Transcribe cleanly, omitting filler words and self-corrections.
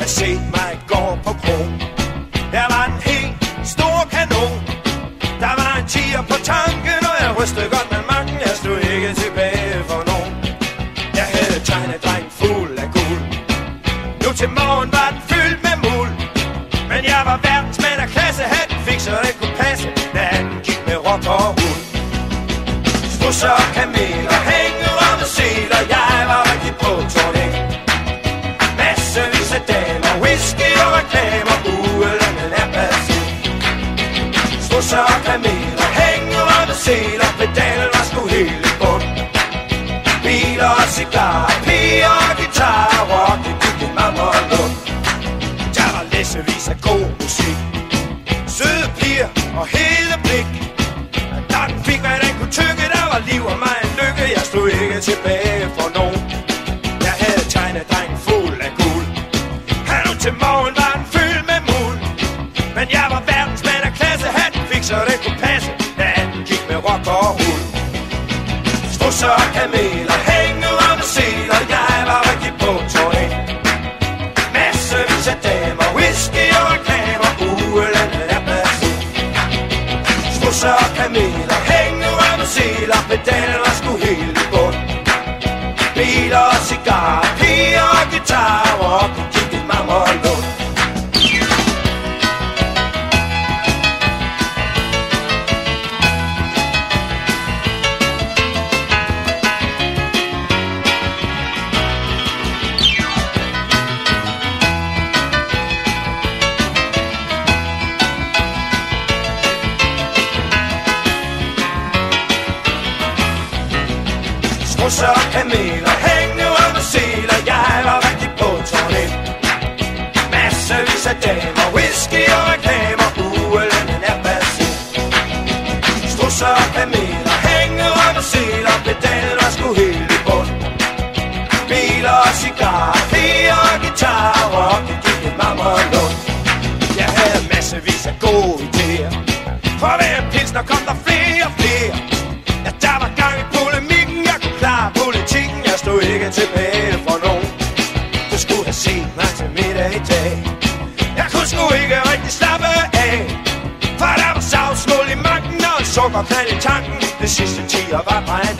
have set mig i går på krogen. Der var en helt stor kanon. Der var en tiger på tanken, og jeg rystede godt med magten. Jeg stod ikke tilbage for nogen. Jeg havde tegnet dreng fuld af guld. Nu til morgen var den fyldt med muld. Men jeg var verdensmand af klasse. Hatten fik, så det kunne passe, da han gik med rock og hul. Strusser og kameler, hængerømme seler. Jeg var rigtig på turné. Massevis af damer, whisky og reklamer. Ugelandet er passé. Strusser og kameler, hængerømme seler. Pedalen var sgu helt i bund. Biler og cigarer, piger og guitar. Rock, det gik i mamma og lund. Der var læsevis af god musik. Søde piger og hele blik. Da den fik, hvad den kunne tykke. Der var liv og mig en lykke. Jeg stod ikke tilbage for nogen. Jeg havde tegnet drengen fuld af guld. Han nu til morgen var den fyldt med muld. Men jeg var verdensmand af klasse. Hatten fik, så det kunne passe, da den gik med rock og hul. Strusser og kameler, hængerømme seler. Jeg var rigtig på turné. Massevis af damer, whisky og reklamer. Ugelandet er passé. Strusser og kameler, hængerømme seler. Pedalen var sgu helt i bund. Biler og cigarer, piger og guitar. Rock, det gik i mamma og lund. Strusser og kameler, hængerømme seler. Jeg var rigtig på turné. Massevis af damer, whisky og reklamer. Ugelandet er passé. Strusser og kameler, hængerømme seler. Pedalen var sgu helt i bund. Biler og cigarer, piger og guitar. Rock, det gik i mamma og lund. Jeg havde massevis af gode idéer. For hver en pilsner kom der flere og flere. Ja, der var gang i polemikken. Jeg kunne klare politikken. Jeg stod ikke tilbage for nogen. Du skulle have set mig til middag i dag. Jeg kunne sgu ikke rigtig slappe af. For der var savsmål i magten og en sukkerknald i tanken. Det sidste 10'er var mig